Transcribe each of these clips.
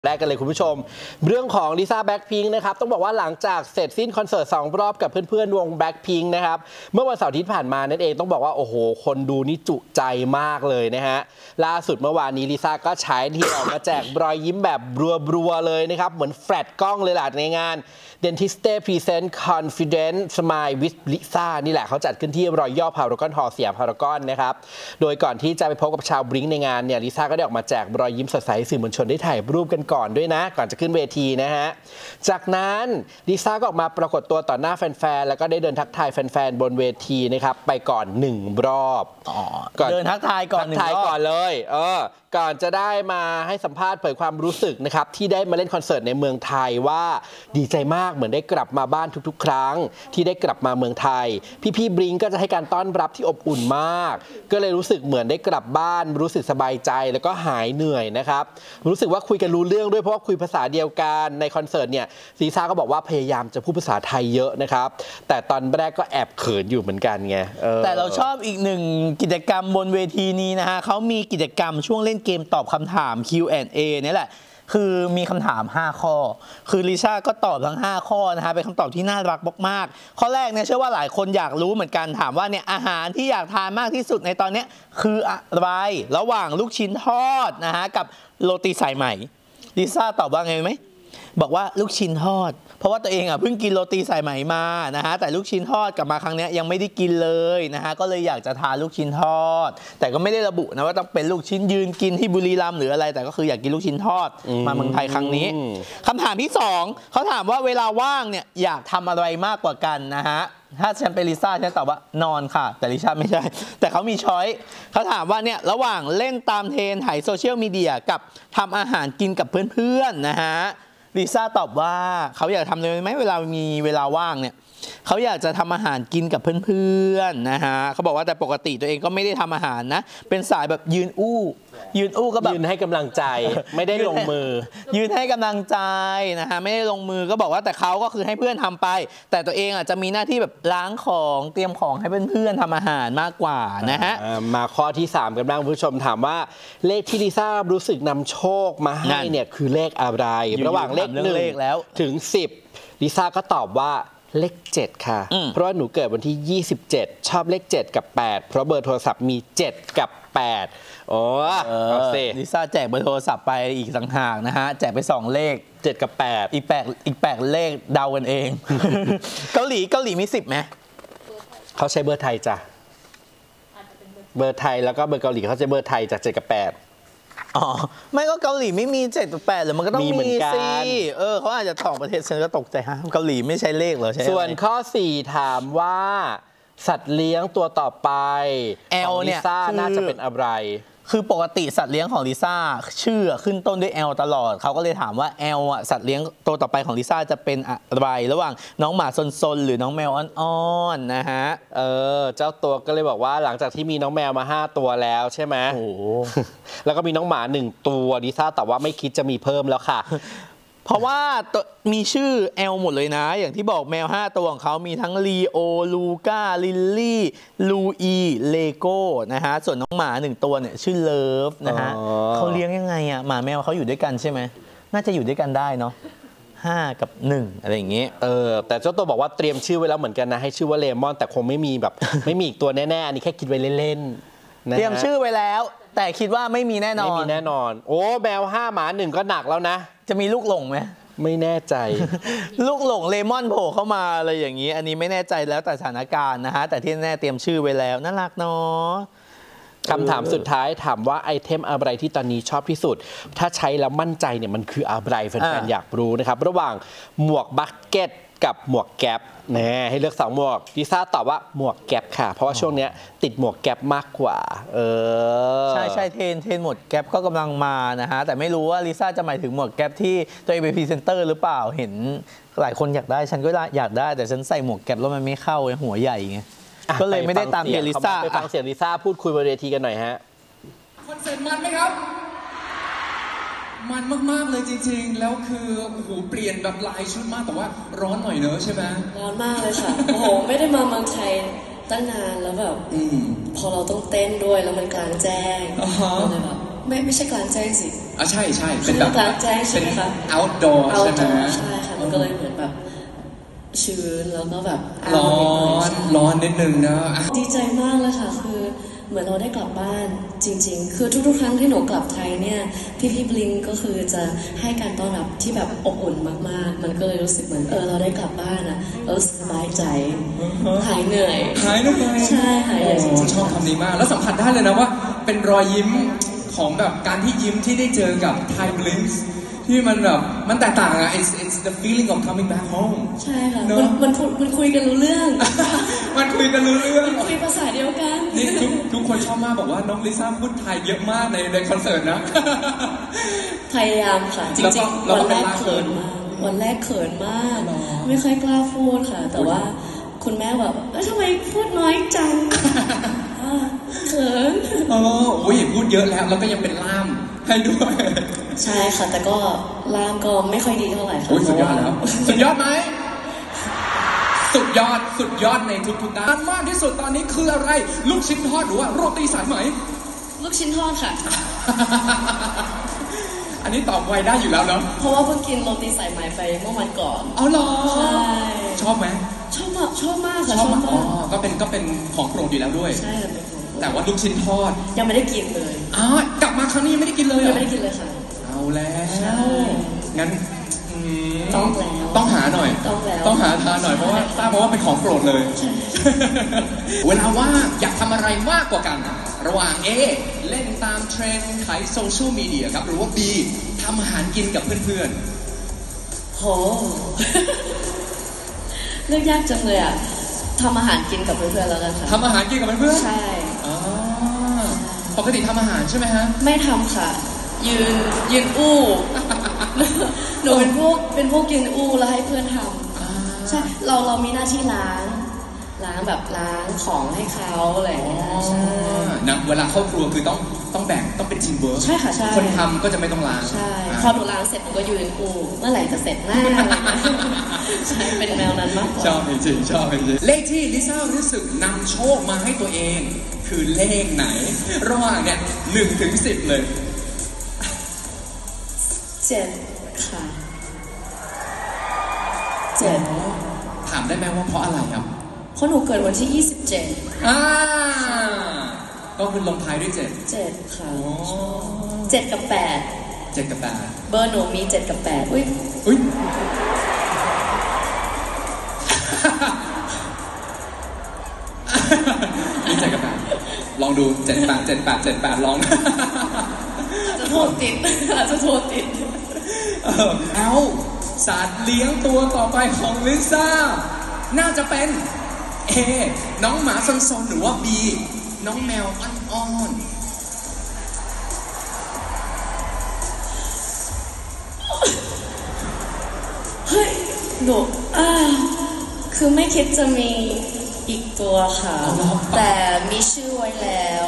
แรกกันเลยคุณผู้ชมเรื่องของลิซ่าแบล็คพิงค์นะครับต้องบอกว่าหลังจากเสร็จสิ้นคอนเสิร์ต2รอบกับเพื่อนๆวงแบล็คพิงค์นะครับเมื่อวันเสาร์ที่ผ่านมานั่นเองต้องบอกว่าโอ้โหคนดูนี่จุใจมากเลยนะฮะล่าสุดเมื่อวานนี้ลิซ่าก็ใช้ที่ออกมาแจกรอยยิ้มแบบรัวๆเลยนะครับเหมือนแฟลชกล้องเลยล่ะในงาน Dentiste Present Confident Smile with Lisa นี่แหละเขาจัดขึ้นที่รอยย่อพารากอนฮอลล์สยามพารากอนนะครับโดยก่อนที่จะไปพบกับชาวบลิงค์ในงานเนี่ยลิซ่าก็ได้ออกมาแจกรอยยิ้มสดใสสื่อมวลชนได้ถ่ายรูปกันก่อนด้วยนะก่อนจะขึ้นเวทีนะฮะจากนั้นลิซ่าก็ออกมาปรากฏตัวต่อหน้าแฟนๆแล้วก็ได้เดินทักทายแฟนๆบนเวทีนะครับไปก่อน1รอบเดินทักทายก่อน1รอบก่อนเลยก่อนจะได้มาให้สัมภาษณ์เผยความรู้สึกนะครับที่ได้มาเล่นคอนเสิร์ตในเมืองไทยว่าดีใจมากเหมือนได้กลับมาบ้านทุกๆครั้งที่ได้กลับมาเมืองไทยพี่บลิงก็จะให้การต้อนรับที่อบอุ่นมากก็เลยรู้สึกเหมือนได้กลับบ้านรู้สึกสบายใจแล้วก็หายเหนื่อยนะครับรู้สึกว่าคุยกันรู้เรื่องด้วยเพราะว่าคุยภาษาเดียวกันในคอนเสิร์ตเนี่ยลิซ่าก็บอกว่าพยายามจะพูดภาษาไทยเยอะนะครับแต่ตอนแรกก็แอบเขินอยู่เหมือนกันไงแต่เราชอบอีกหนึ่งกิจกรรมบนเวทีนี้นะฮะเขามีกิจกรรมช่วงเล่นเกมตอบคำถาม Q&A นี่แหละคือมีคำถาม5ข้อคือลิซ่าก็ตอบทั้ง5ข้อนะฮะเป็นคำตอบที่น่ารักมากๆข้อแรกเนี่ยเชื่อว่าหลายคนอยากรู้เหมือนกันถามว่าเนี่ยอาหารที่อยากทานมากที่สุดในตอนนี้คืออะไรระหว่างลูกชิ้นทอดนะฮะกับโรตีสายไหมลิซ่าตอบว่าไงไหมบอกว่าลูกชิ้นทอดเพราะว่าตัวเองเพิ่งกินโรตีสายไหมมานะฮะแต่ลูกชิ้นทอดกลับมาครั้งนี้ยังไม่ได้กินเลยนะฮะก็เลยอยากจะทานลูกชิ้นทอดแต่ก็ไม่ได้ระบุนะว่าต้องเป็นลูกชิ้นยืนกินที่บุรีรัมย์หรืออะไรแต่ก็คืออยากกินลูกชิ้นทอดมาเมืองไทยครั้งนี้คำถามที่2เขาถามว่าเวลาว่างเนี่ยอยากทำอะไรมากกว่ากันนะฮะถ้าฉันเป็นลิซ่าฉันตอบว่านอนค่ะแต่ลิซ่าไม่ใช่แต่เขามีช้อยเขาถามว่าเนี่ยระหว่างเล่นตามเทรนด์ถ่ายโซเชียลมีเดียกับทำอาหารกินกับเพื่อนๆนะฮะลิซ่าตอบว่าเขาอยากทำเลยไหมเวลามีเวลาว่างเนี่ยเขาอยากจะทำอาหารกินกับเพื่อนๆนะฮะเขาบอกว่าแต่ปกติตัวเองก็ไม่ได้ทำอาหารนะเป็นสายแบบยืนอู้ก็แบบยืนให้กำลังใจไม่ได้ลงมือยืนให้กำลังใจนะฮะไม่ได้ลงมือก็บอกว่าแต่เขาก็คือให้เพื่อนทำไปแต่ตัวเองจะมีหน้าที่แบบล้างของเตรียมของให้เพื่อนๆทำอาหารมากกว่านะฮะมาข้อที่3กันบ้างคุณผู้ชมถามว่าเลขที่ลิซ่ารู้สึกนำโชคมาให้เนี่ยคือเลขอะไรระหว่างเลข1ถึง10ลิซ่าก็ตอบว่าเลข7ค่ะเพราะว่าหนูเกิดวันที่27ชอบเลข7กับ8เพราะเบอร์โทรศัพท์มี7กับ8โอ้ลิซ่าแจกเบอร์โทรศัพท์ไปอีกต่างหากนะฮะแจกไป2เลข 7กับ8 อีก8เลขเดากันเองเกาหลีมี10ไหมเขาใช้เบอร์ไทยจ้ะเบอร์ไทยแล้วก็เบอร์เกาหลีเขาใช้เบอร์ไทยจาก7กับ8 อ๋อไม่ก็เกาหลีไม่มี7กับ8หรือมันก็ต้องมีสิเขาอาจจะต่างประเทศฉันก็ตกใจฮะเกาหลีไม่ใช่เลขเหรอใช่ส่วนข้อ4ถามว่าสัตว์เลี้ยงตัวต่อไปของลิซ่าน่าจะเป็นอะไรคือปกติสัตว์เลี้ยงของลิซ่าชื่อขึ้นต้นด้วย L ตลอดเขาก็เลยถามว่า L สัตว์เลี้ยงตัวต่อไปของลิซ่าจะเป็นอะไรระหว่างน้องหมาซนๆหรือน้องแมวอ่อนๆนะฮะเจ้าตัวก็เลยบอกว่าหลังจากที่มีน้องแมวมา5ตัวแล้วใช่ไหมโอ้แล้วก็มีน้องหมา1ตัวลิซ่าแต่ว่าไม่คิดจะมีเพิ่มแล้วค่ะเพราะว่ามีชื่อแอลหมดเลยนะอย่างที่บอกแมว5ตัวของเขามีทั้งลีโอลูก้าลิลลี่ลูอีเลโก้นะฮะส่วนน้องหมา1ตัวเนี่ยชื่อเลิฟนะฮะเขาเลี้ยงยังไงอ่ะหมาแมวเขาอยู่ด้วยกันใช่ไหมน่าจะอยู่ด้วยกันได้เนาะ5 กับ 1อะไรอย่างเงี้ยแต่เจ้าตัวบอกว่าเตรียมชื่อไว้แล้วเหมือนกันนะให้ชื่อว่าเลมอนแต่คงไม่มีแบบไม่มีอีกตัวแน่ๆอันนี้แค่คิดไว้เล่นๆเตรียมชื่อไว้แล้วแต่คิดว่าไม่มีแน่นอนไม่มีแน่นอนโอ้แมว5หมา1ก็หนักแล้วนะจะมีลูกหลงไหมไม่แน่ใจลูกหลงเลมอนโผล่เข้ามาอะไรอย่างนี้อันนี้ไม่แน่ใจแล้วแต่สถานการณ์นะฮะแต่ที่แน่เตรียมชื่อไว้แล้วน่ารักเนาะคำถามสุดท้ายถามว่าไอเทมอะไรที่ตอนนี้ชอบที่สุดถ้าใช้แล้วมั่นใจเนี่ยมันคืออะไรแฟนๆอยากรู้นะครับระหว่างหมวกบัคเก็ตกับหมวกแก๊ปให้เลือก2หมวกลิซ่าตอบว่าหมวกแก๊ปค่ะเพราะว่าช่วงนี้ติดหมวกแก๊ปมากกว่าใช่เทรนหมวกแก๊ปก็กำลังมานะฮะแต่ไม่รู้ว่าลิซ่าจะหมายถึงหมวกแก๊ปที่ตัวเองเป็นพรีเซนเตอร์หรือเปล่าเห็นหลายคนอยากได้ฉันก็อยากได้แต่ฉันใส่หมวกแก๊ปแล้วมันไม่เข้าหัวใหญ่ไงก็เลยไม่ได้ตามเทรนลิซ่าไปฟังเสียงลิซ่าพูดคุยบนเวทีกันหน่อยฮะคอนเสิร์ตมันไหมครับมันมากๆเลยจริงๆแล้วคือโอ้โหเปลี่ยนแบบหลายชุดมากแต่ว่าร้อนหน่อยเนอะใช่ไหมร้อนมากเลยค่ะโอ้โหไม่ได้มาเมืองไทยตั้งนานแล้วแบบพอเราต้องเต้นด้วยแล้วมันกลางแจ้งก็เลยแบบไม่ใช่กลางแจ้งสิใช่ใช่เป็นแบบกลางแจ้งใช่ไหมคะ outdoor ใช่ไหมใช่ค่ะมันก็เลยเหมือนแบบชื้นแล้วก็แบบร้อนนิดนึงนะดีใจมากเลยค่ะคือเหมือนเราได้กลับบ้านจริงๆคือทุกๆครั้งที่หนูกลับไทยเนี่ยพี่บลิงก็คือจะให้การต้อนรับที่แบบอบอุ่นมากๆมันก็เลยรู้สึกเหมือนเราได้กลับบ้านเราสบายใจหายเหนื่อยใช่หายเหนื่อยจริงๆชอบคำนี้มากแล้วสัมผัสได้เลยนะว่าเป็นรอยยิ้มของแบบการที่ยิ้มที่ได้เจอกับ Thai Blinks ที่มันแบบมันแตกต่างอะ it's the feeling of coming back home ใช่ค่ะมันคุยกันรู้เรื่องมันคุยกันรู้เรื่องคุยภาษาเดียวกันนี่ทุกคนชอบมากบอกว่าน้องลิซ่าพูดไทยเยอะมากในคอนเสิร์ตนะพยายามค่ะจริงๆวันแรกเขินมากไม่ค่อยกล้าพูดค่ะแต่ว่าคุณแม่แบบทำไมพูดน้อยจังเขินโอ้ยพูดเยอะแล้วก็ยังเป็นล่ามให้ด้วยใช่ค่ะแต่ก็ล่ามก็ไม่ค่อยดีเท่าไหร่ค่ะสุดยอดแล้วสุดยอดไหมสุดยอดในทุกๆด้านมากที่สุดตอนนี้คืออะไรลูกชิ้นทอดหรือว่าโรตีสายไหมลูกชิ้นทอดค่ะอันนี้ตอบไวได้อยู่แล้วเนาะเพราะว่าเพิ่งกินโรตีสายไหมไปเมื่อวันก่อนเอาเหรอใช่ชอบไหมชอบมากค่ะชอบมากก็เป็นของโปรดอยู่แล้วด้วยใช่เป็นของแต่ว่าลูกชิ้นทอดยังไม่ได้กินเลยกลับมาครั้งนี้ยังไม่ได้กินเลยยังไม่ได้กินเลยค่ะเอาแล้วงั้นต้องหาหน่อยต้องหาทานหน่อยเพราะว่าเป็นของโปรดเลยเวลาว่างอยากทำอะไรมากกว่ากันระหว่าง A เล่นตามเทรนด์ขายโซเชียลมีเดียครับหรือว่า B ทำอาหารกินกับเพื่อนๆโหเลือกยากจังเลยอ่ะทำอาหารกินกับเพื่อนๆแล้วกันค่ะทำอาหารกินกับเพื่อนๆใช่ปกติทำอาหารใช่ไหมฮะไม่ทำค่ะยืนอู้หนูเป็นพวกยืนอู้แล้วให้เพื่อนทำใช่เรามีหน้าที่ล้างแบบล้างของให้เขาอะไรอย่างเงี้ยใช่นะเวลาเข้าครัวคือต้องแบ่งต้องเป็นทีมเวิร์คใช่ค่ะใช่คนทำก็จะไม่ต้องล้างใช่พอหนูล้างเสร็จหนูก็ยืนอู้เมื่อไหร่จะเสร็จหน้าใช่เป็นแนวนั้นมากกว่าชอบจริงเลขที่ลิซ่ารู้สึกนำโชคมาให้ตัวเองคือเลขไหนระหว่างเนี่ย1 ถึง 10เลย 7ค่ะ7 ถามได้ไหมว่าเพราะอะไรครับเพราะหนูเกิดวันที่27 ก็คือลงท้ายด้วย 7ค่ะ7 กับ 8 เบอร์หนูมี7 กับ 8อุ้ยมี7 กับ 8ลองดู78ลองจะโทษติดเอาสัตว์เลี้ยงตัวต่อไปของลิซ่าน่าจะเป็น A น้องหมาซนๆหรือว่า B น้องแมวอ้อนเฮ้ยหนูคือไม่คิดจะมีอีกตัวค่ะแต่มีชื่อไว้แล้ว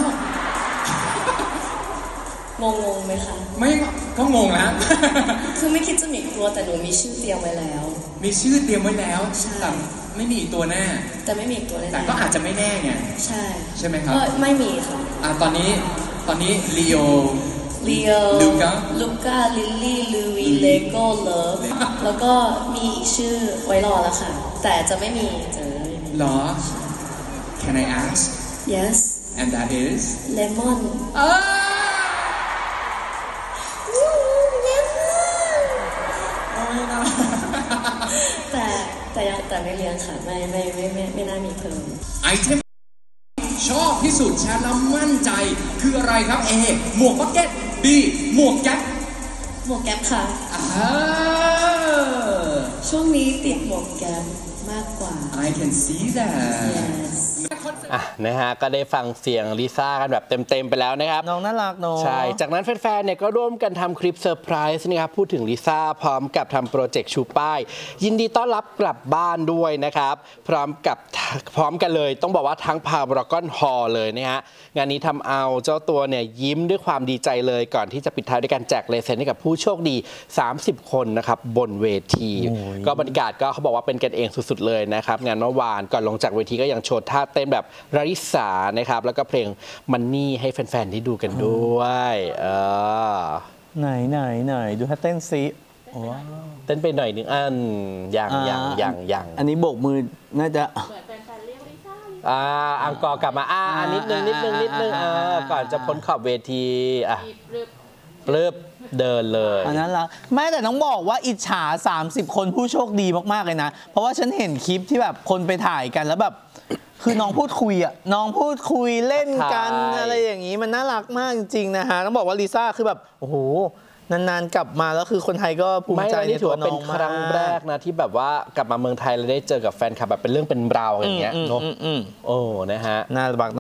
งงไหมคะไม่ก็งงแล้วคือไม่คิดจะมีตัวแต่หนูมีชื่อเตรียมไว้แล้วมีชื่อเตรียมไว้แล้วแต่ไม่มีตัวแน่แต่ไม่มีตัวแน่แต่ก็อาจจะไม่แน่ไงใช่ไหมครับไม่มีค่ะตอนนี้ลีโอลูก้าลิลลี่ลูวีเลโก้เลิฟแล้วก็มีอีกชื่อไว้รอแล้วค่ะแต่จะไม่มีหรอ Can I ask Yes and that is Lemonแต่ไม่เลี้ยงค่ะไม่น่ามีเพิ่มไอเทมชอบที่สุดแชร์แล้วมั่นใจคืออะไรครับ A หมวกบักเก็ต B หมวกแก๊ปค่ะช่วงนี้ติดหมวกแก๊ปมากกว่า I can see that yes นะฮะก็ได้ฟังเสียงลิซ่ากันแบบเต็มๆไปแล้วนะครับน้องน่ารักเนาะใช่จากนั้นแฟนๆเนี่ยก็ร่วมกันทำคลิปเซอร์ไพรส์นะครับพูดถึงลิซ่าพร้อมกับทำโปรเจกต์ชูป้ายยินดีต้อนรับกลับบ้านด้วยนะครับพร้อมกันเลยต้องบอกว่าทั้งพารากอนฮอลล์เลยนะฮะงานนี้ทำเอาเจ้าตัวเนี่ยยิ้มด้วยความดีใจเลยก่อนที่จะปิดท้ายด้วยการแจกลายเซ็นให้กับผู้โชคดี30 คนนะครับบนเวทีก็บรรยากาศก็เขาบอกว่าเป็นกันเองสุดๆเลยนะครับงานเมื่อวานก่อนลงจากเวทีก็ยังโชว์ท่าเต้นแบบราริสานะครับแล้วก็เพลงมันนี่ให้แฟนๆได้ดูกันด้วยไหนดูถ้าเต้นซิว้าวเต้นไปหน่อยนึงอย่างอันนี้โบกมือน่าจะอังกอร์กลับมานิดนึงก่อนจะพ้นขอบเวทีเริ่มเดินเลยอันนั้นละไม่แต่ต้องบอกว่าอิจฉา30 คนผู้โชคดีมากๆเลยนะเพราะว่าฉันเห็นคลิปที่แบบคนไปถ่ายกันแล้วแบบคือน้องพูดคุยน้องพูดคุยเล่นกันอะไรอย่างนี้มันน่ารักมากจริงๆนะฮะต้องบอกว่าลิซ่าคือแบบโอ้โหนานๆกลับมาแล้วคือคนไทยก็ภูมิใจในตัวน้องมากเป็นครั้งแรกนะที่แบบว่ากลับมาเมืองไทยแล้วได้เจอกับแฟนคลับแบบเป็นเรื่องเป็นราวอย่างเงี้ยเนาะโอ้นะฮะน่ารัก